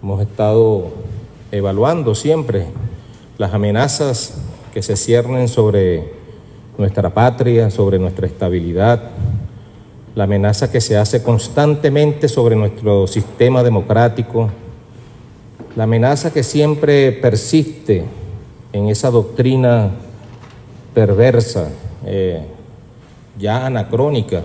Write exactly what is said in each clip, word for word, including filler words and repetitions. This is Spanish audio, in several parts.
Hemos estado evaluando siempre las amenazas que se ciernen sobre nuestra patria, sobre nuestra estabilidad, la amenaza que se hace constantemente sobre nuestro sistema democrático, la amenaza que siempre persiste en esa doctrina perversa, eh, ya anacrónica,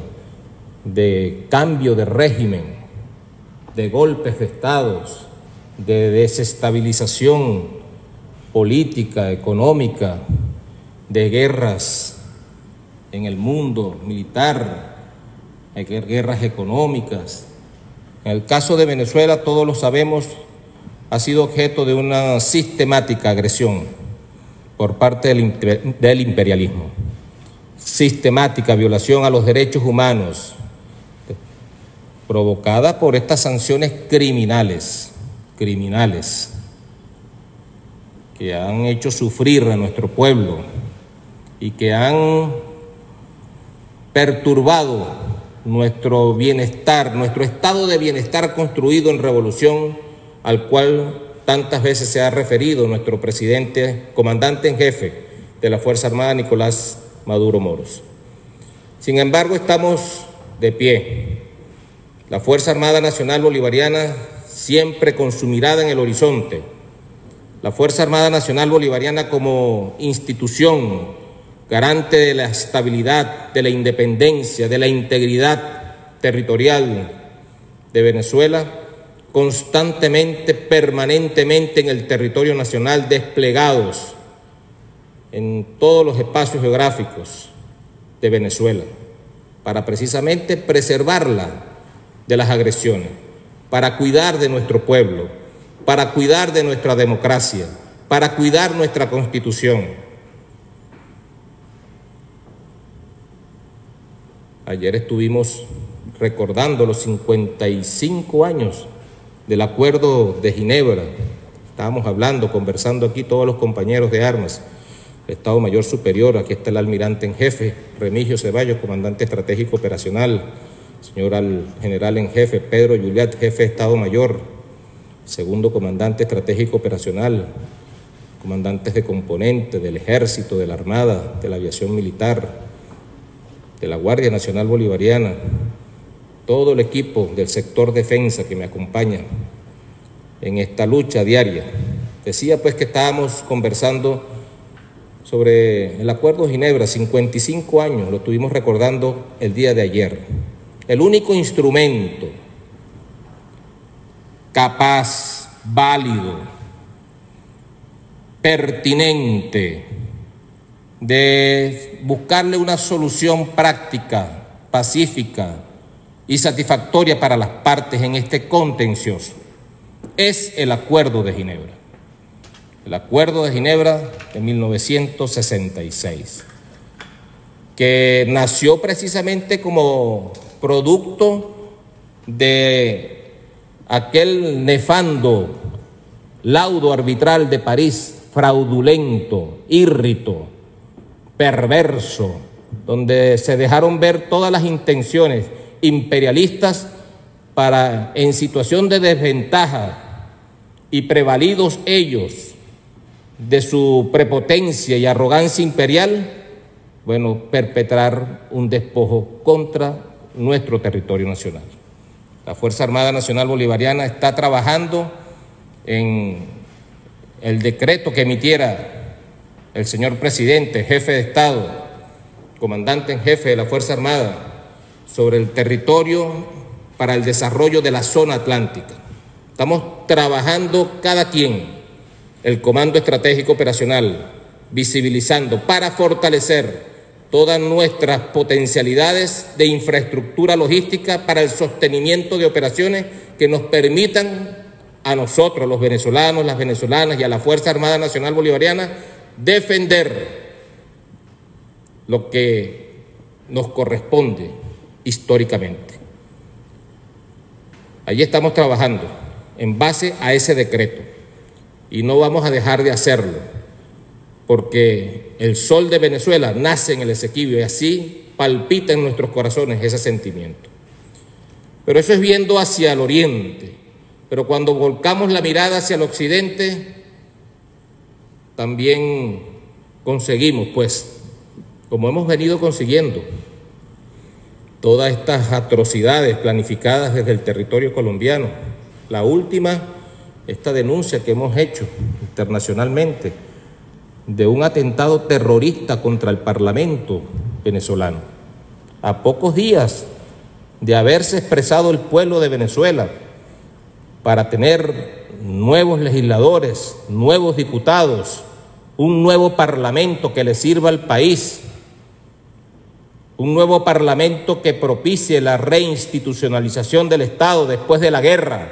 de cambio de régimen, de golpes de estados, de desestabilización política, económica, de guerras en el mundo militar, de guerras económicas. En el caso de Venezuela, todos lo sabemos, ha sido objeto de una sistemática agresión por parte del, del imperialismo, sistemática violación a los derechos humanos, provocada por estas sanciones criminales, criminales, que han hecho sufrir a nuestro pueblo y que han perturbado nuestro bienestar, nuestro estado de bienestar construido en revolución, al cual tantas veces se ha referido nuestro presidente, comandante en jefe de la Fuerza Armada, Nicolás Maduro Moros. Sin embargo, estamos de pie. La Fuerza Armada Nacional Bolivariana siempre con su mirada en el horizonte. La Fuerza Armada Nacional Bolivariana como institución garante de la estabilidad, de la independencia, de la integridad territorial de Venezuela, constantemente, permanentemente en el territorio nacional, desplegados en todos los espacios geográficos de Venezuela, para precisamente preservarla de las agresiones, para cuidar de nuestro pueblo, para cuidar de nuestra democracia, para cuidar nuestra Constitución. Ayer estuvimos recordando los cincuenta y cinco años del Acuerdo de Ginebra. Estábamos hablando, conversando aquí todos los compañeros de armas, el Estado Mayor Superior, aquí está el almirante en jefe, Remigio Ceballos, comandante estratégico operacional, señor al general en jefe, Pedro Yuliat, jefe de Estado Mayor, segundo comandante estratégico operacional, comandantes de componentes del Ejército, de la Armada, de la Aviación Militar, de la Guardia Nacional Bolivariana, todo el equipo del sector defensa que me acompaña en esta lucha diaria. Decía pues que estábamos conversando sobre el Acuerdo de Ginebra, cincuenta y cinco años, lo estuvimos recordando el día de ayer. El único instrumento capaz, válido, pertinente de buscarle una solución práctica, pacífica y satisfactoria para las partes en este contencioso es el Acuerdo de Ginebra. El Acuerdo de Ginebra de mil novecientos sesenta y seis, que nació precisamente como producto de aquel nefando laudo arbitral de París, fraudulento, írrito, perverso, donde se dejaron ver todas las intenciones imperialistas para, en situación de desventaja y prevalidos ellos de su prepotencia y arrogancia imperial, bueno, perpetrar un despojo contra nuestro territorio nacional. La Fuerza Armada Nacional Bolivariana está trabajando en el decreto que emitiera el señor presidente, jefe de Estado, comandante en jefe de la Fuerza Armada, sobre el territorio para el desarrollo de la zona atlántica. Estamos trabajando cada quien, el Comando Estratégico Operacional, visibilizando para fortalecer todas nuestras potencialidades de infraestructura logística para el sostenimiento de operaciones que nos permitan a nosotros, los venezolanos, las venezolanas y a la Fuerza Armada Nacional Bolivariana defender lo que nos corresponde históricamente. Allí estamos trabajando en base a ese decreto y no vamos a dejar de hacerlo, porque el sol de Venezuela nace en el Esequibo y así palpita en nuestros corazones ese sentimiento. Pero eso es viendo hacia el oriente, Pero cuando volcamos la mirada hacia el occidente, también conseguimos, pues, como hemos venido consiguiendo, todas estas atrocidades planificadas desde el territorio colombiano. La última, esta denuncia que hemos hecho internacionalmente de un atentado terrorista contra el Parlamento venezolano. A pocos días de haberse expresado el pueblo de Venezuela para tener nuevos legisladores, nuevos diputados, un nuevo parlamento que le sirva al país, un nuevo parlamento que propicie la reinstitucionalización del Estado después de la guerra.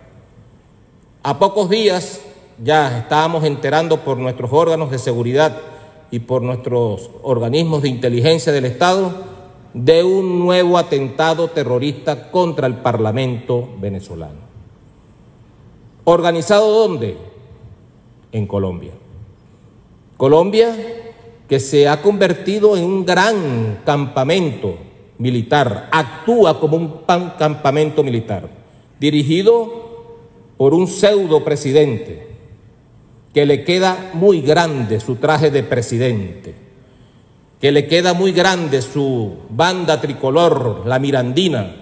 A pocos días ya estábamos enterando por nuestros órganos de seguridad y por nuestros organismos de inteligencia del Estado de un nuevo atentado terrorista contra el Parlamento venezolano. ¿Organizado dónde? En Colombia. Colombia, que se ha convertido en un gran campamento militar, actúa como un campamento militar, dirigido por un pseudo presidente, que le queda muy grande su traje de presidente, que le queda muy grande su banda tricolor, la mirandina,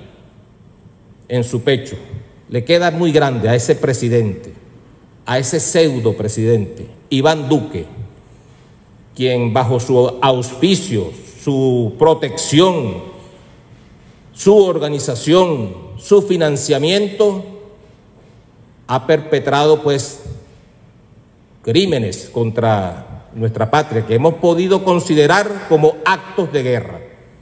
en su pecho. Le queda muy grande a ese presidente, a ese pseudo presidente, Iván Duque, quien bajo su auspicio, su protección, su organización, su financiamiento, ha perpetrado pues crímenes contra nuestra patria que hemos podido considerar como actos de guerra.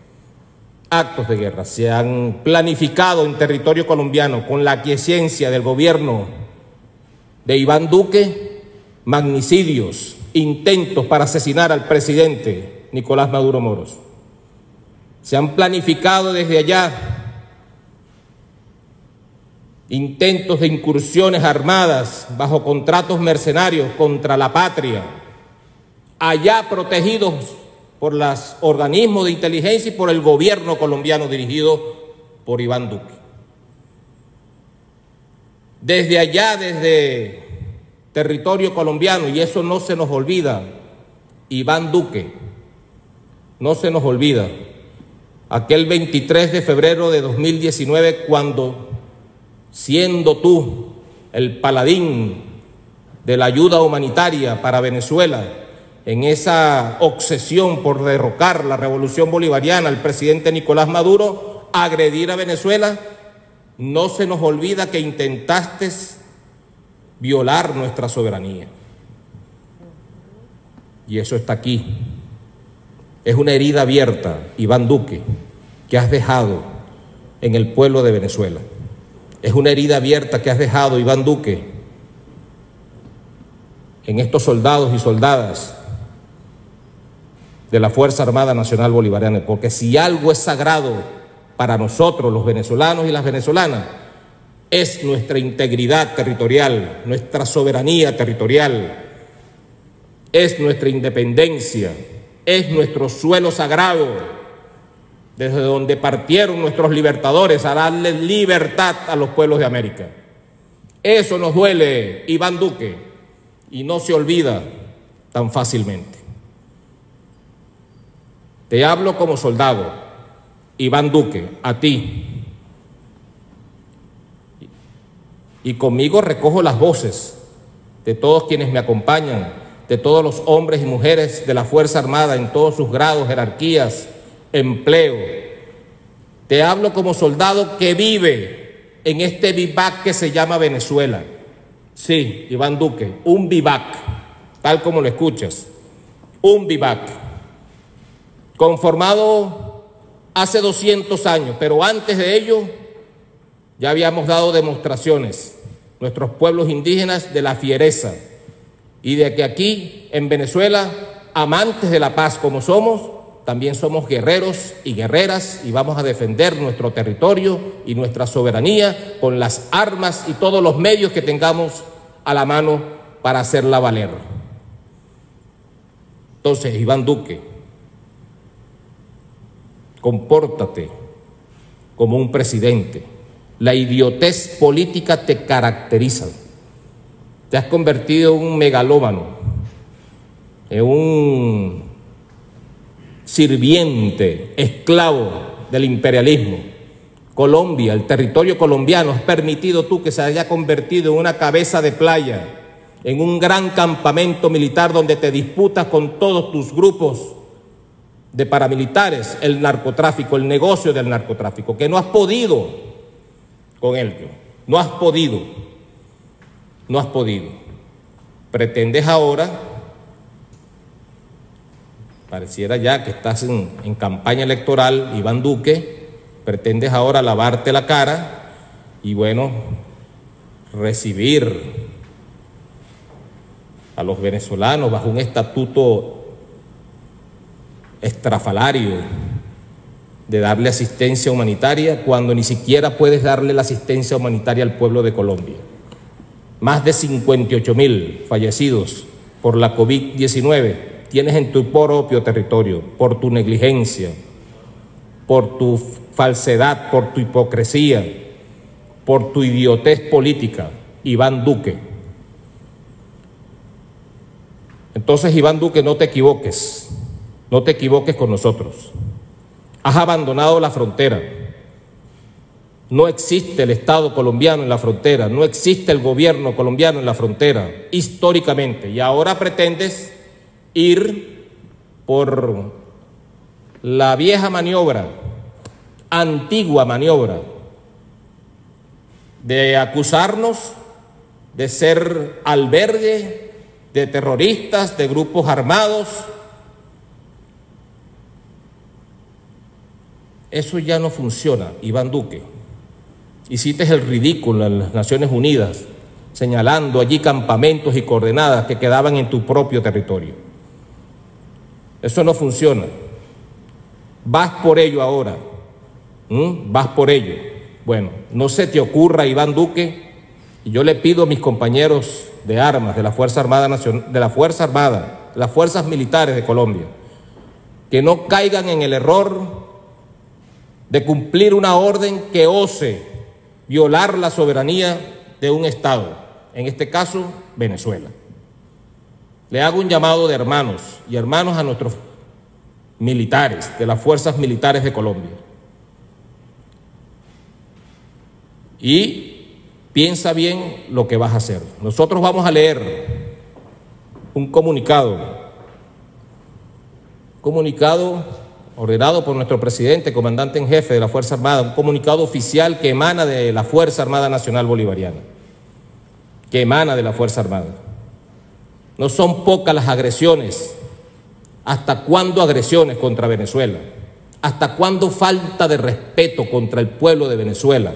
Actos de guerra se han planificado en territorio colombiano con la aquiescencia del gobierno de Iván Duque, magnicidios, intentos para asesinar al presidente Nicolás Maduro Moros. Se han planificado desde allá intentos de incursiones armadas bajo contratos mercenarios contra la patria, allá protegidos por los organismos de inteligencia y por el gobierno colombiano dirigido por Iván Duque. Desde allá, desde territorio colombiano, y eso no se nos olvida, Iván Duque, no se nos olvida, aquel veintitrés de febrero de dos mil diecinueve, cuando, siendo tú el paladín de la ayuda humanitaria para Venezuela, en esa obsesión por derrocar la revolución bolivariana, el presidente Nicolás Maduro, agredir a Venezuela, no se nos olvida que intentaste violar nuestra soberanía. Y eso está aquí. Es una herida abierta, Iván Duque, que has dejado en el pueblo de Venezuela. Es una herida abierta que has dejado, Iván Duque, en estos soldados y soldadas de la Fuerza Armada Nacional Bolivariana, porque si algo es sagrado para nosotros, los venezolanos y las venezolanas, es nuestra integridad territorial, nuestra soberanía territorial, es nuestra independencia, es nuestro suelo sagrado, desde donde partieron nuestros libertadores a darle libertad a los pueblos de América. Eso nos duele, Iván Duque, y no se olvida tan fácilmente. Te hablo como soldado, Iván Duque, a ti. Y conmigo recojo las voces de todos quienes me acompañan, de todos los hombres y mujeres de la Fuerza Armada en todos sus grados, jerarquías, empleo. Te hablo como soldado que vive en este vivac que se llama Venezuela. Sí, Iván Duque, un vivac, tal como lo escuchas, un vivac, conformado hace doscientos años, pero antes de ello ya habíamos dado demostraciones, nuestros pueblos indígenas, de la fiereza y de que aquí en Venezuela, amantes de la paz como somos, también somos guerreros y guerreras y vamos a defender nuestro territorio y nuestra soberanía con las armas y todos los medios que tengamos a la mano para hacerla valer. Entonces, Iván Duque, compórtate como un presidente, La idiotez política te caracteriza. Te has convertido en un megalómano, en un sirviente, esclavo del imperialismo. Colombia, el territorio colombiano, has permitido tú que se haya convertido en una cabeza de playa, en un gran campamento militar donde te disputas con todos tus grupos de paramilitares el narcotráfico, el negocio del narcotráfico, que no has podido con ello, no has podido, no has podido. Pretendes ahora, pareciera ya que estás en, en campaña electoral, Iván Duque, pretendes ahora lavarte la cara y bueno, recibir a los venezolanos bajo un estatuto estrafalario de darle asistencia humanitaria cuando ni siquiera puedes darle la asistencia humanitaria al pueblo de Colombia. Más de cincuenta y ocho mil fallecidos por la COVID diecinueve tienes en tu propio territorio por tu negligencia, por tu falsedad, por tu hipocresía, por tu idiotez política, Iván Duque. Entonces, Iván Duque, no te equivoques, no te equivoques con nosotros. Has abandonado la frontera. No existe el Estado colombiano en la frontera, no existe el gobierno colombiano en la frontera, históricamente. Y ahora pretendes ir por la vieja maniobra, antigua maniobra, de acusarnos de ser albergue de terroristas, de grupos armados. Eso ya no funciona, Iván Duque. Hiciste el ridículo en las Naciones Unidas, señalando allí campamentos y coordenadas que quedaban en tu propio territorio. Eso no funciona. Vas por ello ahora. ¿Mm? Vas por ello. Bueno, no se te ocurra, Iván Duque, y yo le pido a mis compañeros de armas de la Fuerza Armada Nacional, de la Fuerza Armada, de las Fuerzas Militares de Colombia, que no caigan en el error de cumplir una orden que ose violar la soberanía de un Estado, en este caso, Venezuela. Le hago un llamado de hermanos y hermanos a nuestros militares, de las fuerzas militares de Colombia. Y piensa bien lo que vas a hacer. Nosotros vamos a leer un comunicado, comunicado ordenado por nuestro presidente, comandante en jefe de la Fuerza Armada, un comunicado oficial que emana de la Fuerza Armada Nacional Bolivariana, que emana de la Fuerza Armada. No son pocas las agresiones. ¿Hasta cuándo agresiones contra Venezuela? ¿Hasta cuándo falta de respeto contra el pueblo de Venezuela?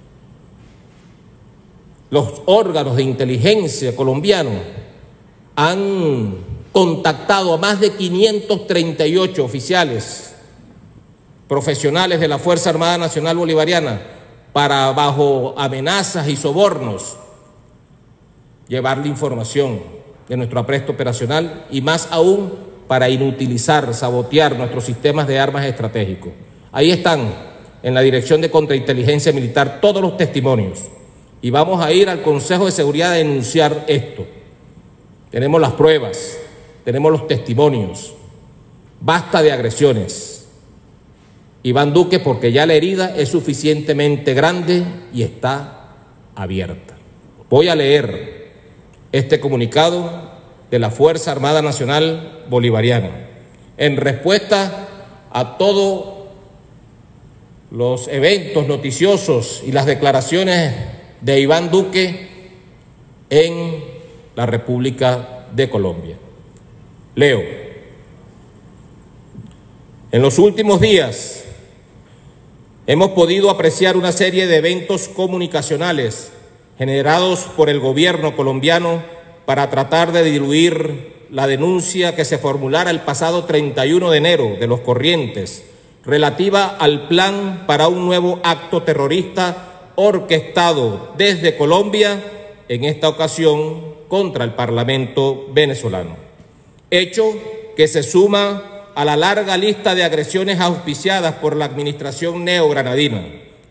Los órganos de inteligencia colombianos han contactado a más de quinientos treinta y ocho oficiales profesionales de la Fuerza Armada Nacional Bolivariana para, bajo amenazas y sobornos, llevarle información de nuestro apresto operacional y más aún para inutilizar, sabotear nuestros sistemas de armas estratégicos. Ahí están, en la Dirección de Contrainteligencia Militar, todos los testimonios y vamos a ir al Consejo de Seguridad a denunciar esto. Tenemos las pruebas, tenemos los testimonios. Basta de agresiones, Iván Duque, porque ya la herida es suficientemente grande y está abierta. Voy a leer este comunicado de la Fuerza Armada Nacional Bolivariana en respuesta a todos los eventos noticiosos y las declaraciones de Iván Duque en la República de Colombia. Leo. En los últimos días hemos podido apreciar una serie de eventos comunicacionales generados por el gobierno colombiano para tratar de diluir la denuncia que se formulara el pasado treinta y uno de enero de los Corrientes relativa al plan para un nuevo acto terrorista orquestado desde Colombia, en esta ocasión contra el Parlamento venezolano. Hecho que se suma a la larga lista de agresiones auspiciadas por la administración neogranadina,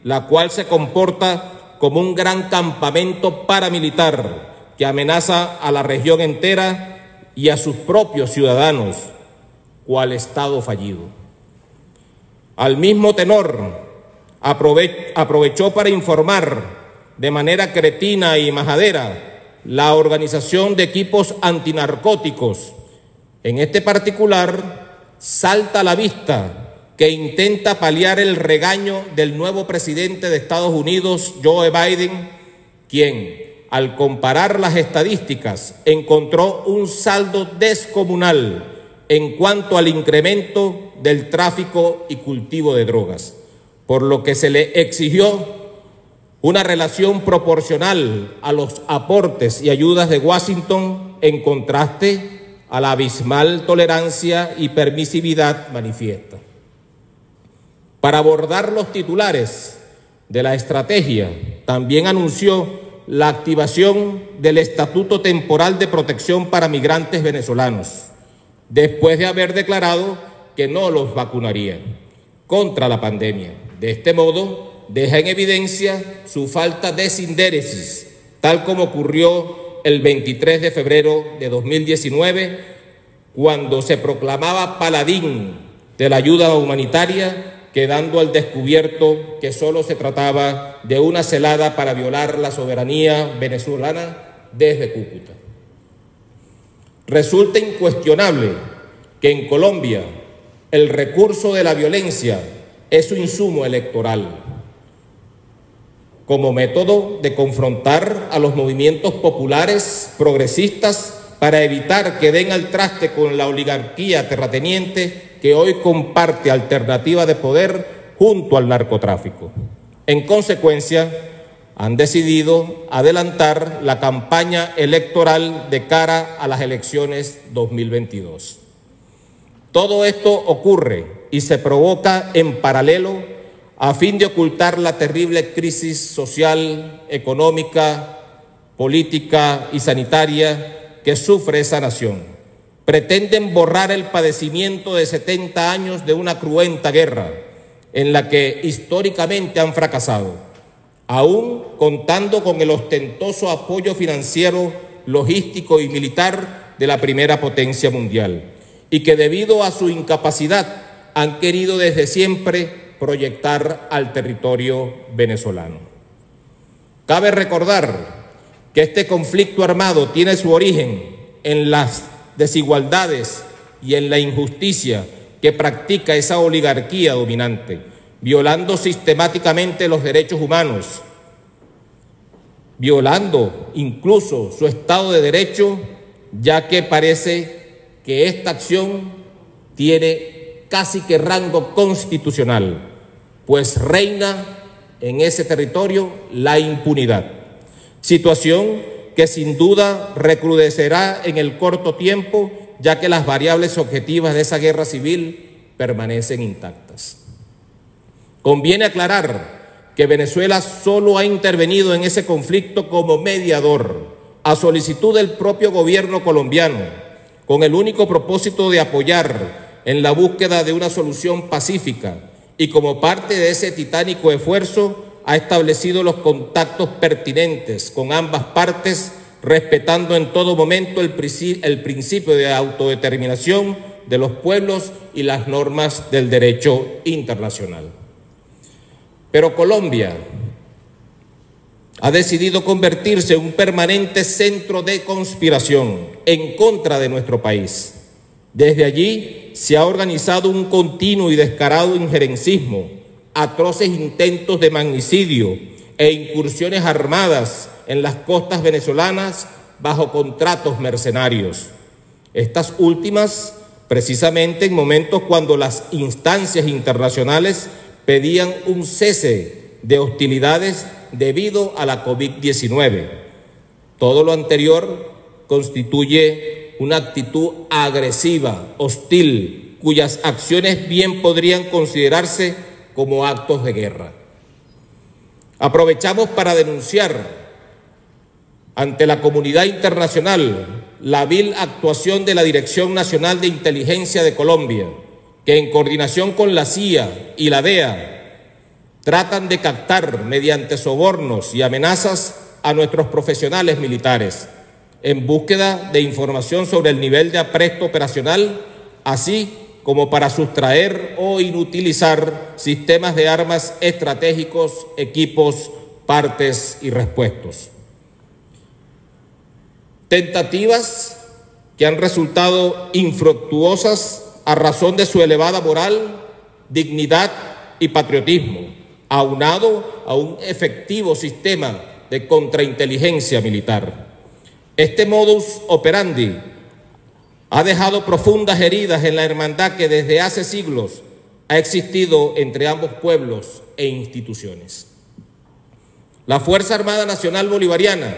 la cual se comporta como un gran campamento paramilitar que amenaza a la región entera y a sus propios ciudadanos, cual Estado fallido. Al mismo tenor, aprove- aprovechó para informar de manera cretina y majadera la organización de equipos antinarcóticos. En este particular, salta a la vista que intenta paliar el regaño del nuevo presidente de Estados Unidos, Joe Biden, quien, al comparar las estadísticas, encontró un saldo descomunal en cuanto al incremento del tráfico y cultivo de drogas, por lo que se le exigió una relación proporcional a los aportes y ayudas de Washington en contraste a la abismal tolerancia y permisividad manifiesta. Para abordar los titulares de la estrategia, también anunció la activación del Estatuto Temporal de Protección para Migrantes Venezolanos, después de haber declarado que no los vacunaría contra la pandemia. De este modo, deja en evidencia su falta de sindéresis, tal como ocurrió el veintitrés de febrero de dos mil diecinueve, cuando se proclamaba paladín de la ayuda humanitaria, quedando al descubierto que solo se trataba de una celada para violar la soberanía venezolana desde Cúcuta. Resulta incuestionable que en Colombia el recurso de la violencia es su insumo electoral, como método de confrontar a los movimientos populares progresistas para evitar que den al traste con la oligarquía terrateniente que hoy comparte alternativa de poder junto al narcotráfico. En consecuencia, han decidido adelantar la campaña electoral de cara a las elecciones dos mil veintidós. Todo esto ocurre y se provoca en paralelo a fin de ocultar la terrible crisis social, económica, política y sanitaria que sufre esa nación. Pretenden borrar el padecimiento de setenta años de una cruenta guerra en la que históricamente han fracasado, aún contando con el ostentoso apoyo financiero, logístico y militar de la primera potencia mundial, y que debido a su incapacidad han querido desde siempre proyectar al territorio venezolano. Cabe recordar que este conflicto armado tiene su origen en las desigualdades y en la injusticia que practica esa oligarquía dominante, violando sistemáticamente los derechos humanos, violando incluso su Estado de Derecho, ya que parece que esta acción tiene casi que rango constitucional, pues reina en ese territorio la impunidad, situación que sin duda recrudecerá en el corto tiempo, ya que las variables objetivas de esa guerra civil permanecen intactas. Conviene aclarar que Venezuela solo ha intervenido en ese conflicto como mediador, a solicitud del propio gobierno colombiano, con el único propósito de apoyar en la búsqueda de una solución pacífica, y como parte de ese titánico esfuerzo ha establecido los contactos pertinentes con ambas partes, respetando en todo momento el principio de autodeterminación de los pueblos y las normas del derecho internacional. Pero Colombia ha decidido convertirse en un permanente centro de conspiración en contra de nuestro país. Desde allí se ha organizado un continuo y descarado injerencismo, atroces intentos de magnicidio e incursiones armadas en las costas venezolanas bajo contratos mercenarios. Estas últimas, precisamente en momentos cuando las instancias internacionales pedían un cese de hostilidades debido a la COVID diecinueve. Todo lo anterior constituye una actitud agresiva, hostil, cuyas acciones bien podrían considerarse como actos de guerra. Aprovechamos para denunciar ante la comunidad internacional la vil actuación de la Dirección Nacional de Inteligencia de Colombia, que en coordinación con la C I A y la D E A tratan de captar mediante sobornos y amenazas a nuestros profesionales militares en búsqueda de información sobre el nivel de apresto operacional, así como para sustraer o inutilizar sistemas de armas estratégicos, equipos, partes y repuestos. Tentativas que han resultado infructuosas a razón de su elevada moral, dignidad y patriotismo, aunado a un efectivo sistema de contrainteligencia militar. Este modus operandi ha dejado profundas heridas en la hermandad que desde hace siglos ha existido entre ambos pueblos e instituciones. La Fuerza Armada Nacional Bolivariana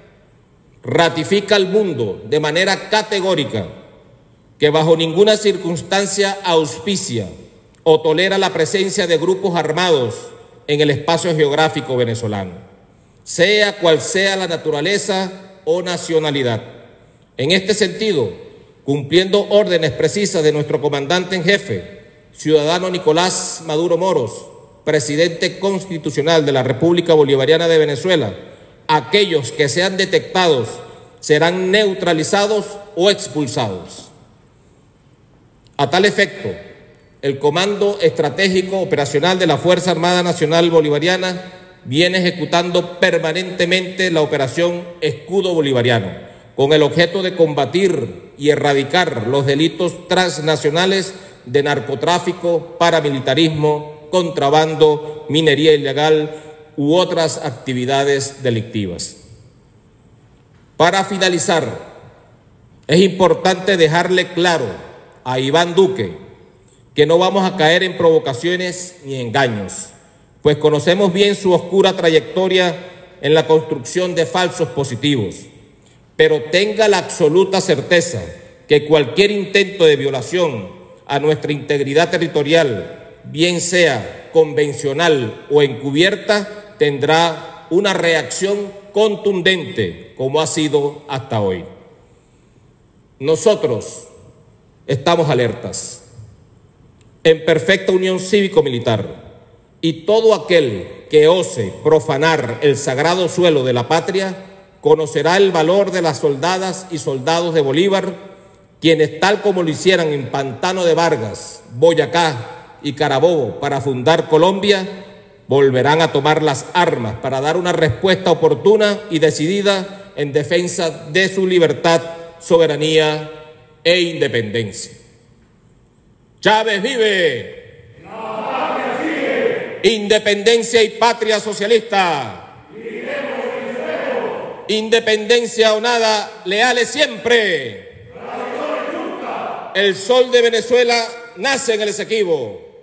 ratifica al mundo de manera categórica que bajo ninguna circunstancia auspicia o tolera la presencia de grupos armados en el espacio geográfico venezolano, sea cual sea la naturaleza o nacionalidad. En este sentido, cumpliendo órdenes precisas de nuestro comandante en jefe, ciudadano Nicolás Maduro Moros, presidente constitucional de la República Bolivariana de Venezuela, aquellos que sean detectados serán neutralizados o expulsados. A tal efecto, el Comando Estratégico Operacional de la Fuerza Armada Nacional Bolivariana viene ejecutando permanentemente la operación Escudo Bolivariano, con el objeto de combatir y erradicar los delitos transnacionales de narcotráfico, paramilitarismo, contrabando, minería ilegal u otras actividades delictivas. Para finalizar, es importante dejarle claro a Iván Duque que no vamos a caer en provocaciones ni engaños, pues conocemos bien su oscura trayectoria en la construcción de falsos positivos. Pero tenga la absoluta certeza que cualquier intento de violación a nuestra integridad territorial, bien sea convencional o encubierta, tendrá una reacción contundente, como ha sido hasta hoy. Nosotros estamos alertas, en perfecta unión cívico-militar, y todo aquel que ose profanar el sagrado suelo de la patria conocerá el valor de las soldadas y soldados de Bolívar, quienes tal como lo hicieran en Pantano de Vargas, Boyacá y Carabobo para fundar Colombia, volverán a tomar las armas para dar una respuesta oportuna y decidida en defensa de su libertad, soberanía e independencia. ¡Chávez vive! ¡La patria sigue! ¡Independencia y patria socialista! Independencia o nada, leales siempre. El sol de Venezuela nace en el Esequibo.